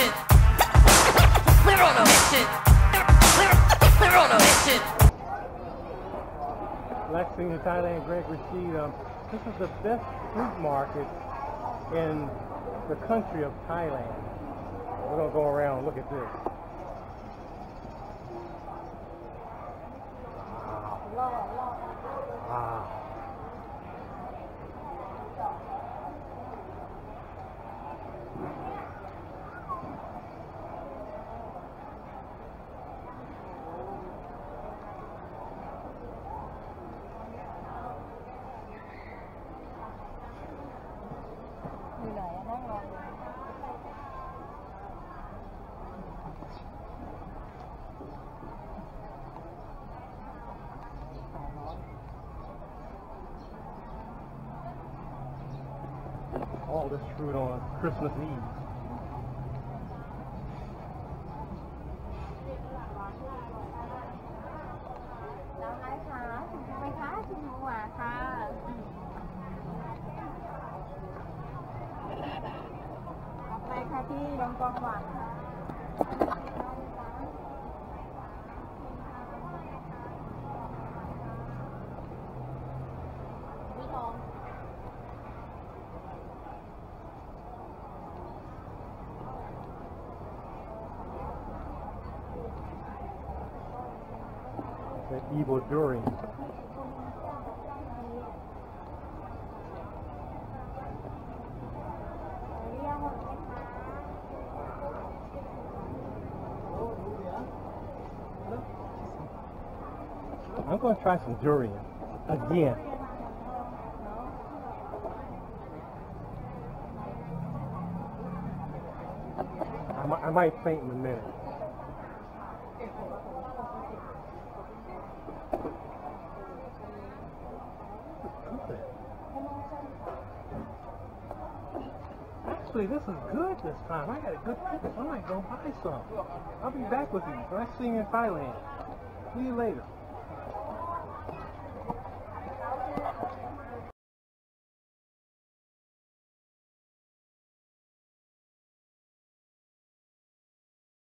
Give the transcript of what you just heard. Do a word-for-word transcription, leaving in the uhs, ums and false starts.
mission. We're on a mission. We're, we're on a mission. Lexington, Thailand, Greg Rashid. Um, this is the best fruit market in the country of Thailand. We're going to go around and look at this. Wow. Wow. All this fruit on Christmas Eve. That evil durian. I'm going to try some durian again. I might, I might faint in a minute. Actually, this is good this time. I got a good pick. I might go buy some. I'll be back with you. I'll see you in Thailand. See you later.